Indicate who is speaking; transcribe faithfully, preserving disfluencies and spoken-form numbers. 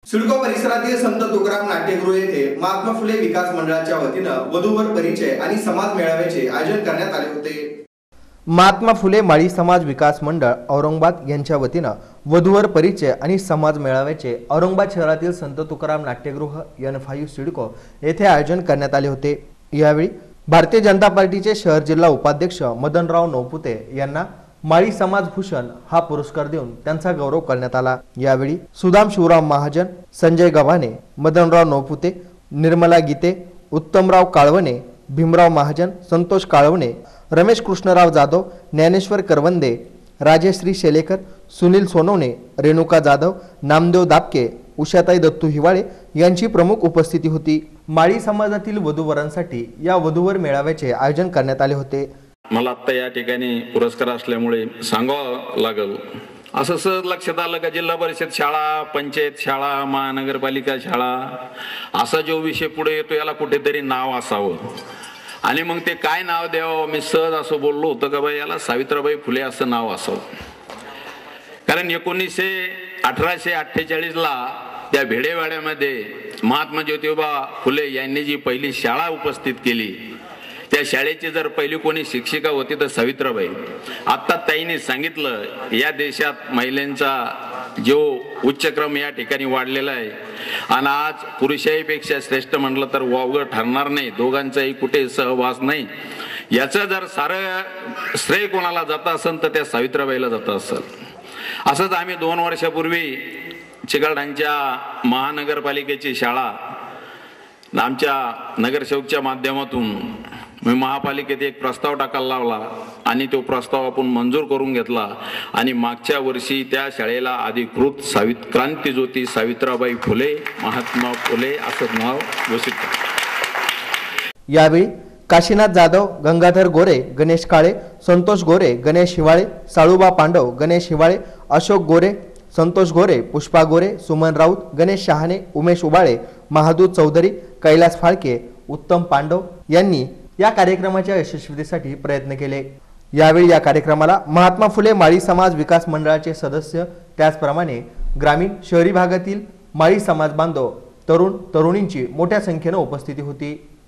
Speaker 1: सिडको परिसरातील संत तुकाराम नाट्यगृह येथे महात्मा फुले विकास मंडळाच्या वतीनं वधूवर परिचय आणि समाज मेळाव्याचे आयोजन करण्यात आले होते।
Speaker 2: महात्मा फुले माळी समाज विकास मंडळ औरंगाबाद यांच्या वतीनं वधूवर परिचय आणि समाज मेळाव्याचे औरंगाबाद शहरातील संत तुकाराम नाट्यगृह एन पाच सिडको येथे आयोजन करण्यात आले होते। यावेळी भारतीय जनता पार्टीचे शहर जिल्हा उपाध्यक्ष मदनराव नौपुते यांना माळी समाज भूषण हा पुरस्कार देऊन त्यांचा गौरव करण्यात आला। यावेळी सुदाम शिवराम महाजन, संजय गव्हाणे, मदनराव नौपुते, निर्मला गीते, उत्तमराव काळवणे, भीमराव महाजन, संतोष काळवणे, रमेश कृष्णराव जाधव, ज्ञानेश्वर करवंदे, राजश्री शेलेकर, सुनील सोनवणे, रेणुका जाधव, नामदेव दापके, उषाताई दत्तू हिवाळे यांची प्रमुख उपस्थिती होती। माळी समाजातील वधूवरांसाठी या वधूवर मेळाव्याचे आयोजन करण्यात आले होते।
Speaker 3: मला आता या ठिकाणी पुरस्कार असल्यामुळे सांगावं लागल, असं सहज लक्षात आलं का जिल्हा परिषद शाळा, पंचायत शाळा, महानगरपालिका शाळा असा जो विषय पुढे येतो याला कुठेतरी नाव असावं आणि मग ते काय नाव द्यावं मी सहज असं बोललो होतं का बाई याला सावित्रीबाई फुले असं नाव असावं। कारण एकोणीसशे अठराशे अठ्ठेचाळीस ला त्या भेडेवाड्यामध्ये महात्मा ज्योतिबा फुले यांनी जी पहिली शाळा उपस्थित केली त्या शाळेची जर पहिली कोणी शिक्षिका होती तर सावित्रीबाई। आता ताईंनी सांगितलं या देशात महिलांचा जो उच्चक्रम या ठिकाणी वाढलेला आहे आणि आज पुरुषाईपेक्षा श्रेष्ठ म्हटलं तर वावगं ठरणार नाही, दोघांचाही कुठे सहवास नाही। याचं जर सारं श्रेय कोणाला जात असेल तर त्या सावित्रीबाईला जात असेल। असंच आम्ही दोन वर्षापूर्वी चिकलठाणच्या महानगरपालिकेची शाळा आमच्या नगरसेवकच्या माध्यमातून मी महापालिकेत एक प्रस्ताव टाकायला लावला आणि तो प्रस्ताव आपण मंजूर करून घेतला आणि मागच्या वर्षी त्या शाळेला अधिकृत सावित क्रांतीज्योती सावित्रीबाई फुले महात्मा फुले असं नाव घोषित केलं।
Speaker 2: यावेळी काशीनाथ जाधव, गंगाधर गोरे, गणेश काळे, संतोष गोरे, गणेश हिवाळे, साळुबा पांडव, गणेश हिवाळे, अशोक गोरे, संतोष गोरे, पुष्पा गोरे, सुमन राऊत, गणेश शहाणे, उमेश उबाळे, महादूत चौधरी, कैलास फाळके, उत्तम पांडव यांनी या कार्यक्रमाच्या यशस्वीतेसाठी प्रयत्न केले। यावेळी या कार्यक्रमाला महात्मा फुले माळी समाज विकास मंडळाचे सदस्य, त्याचप्रमाणे ग्रामीण शहरी भागातील माळी समाज बांधव, तरुण तरुणींची मोठ्या संख्येने उपस्थिती होती।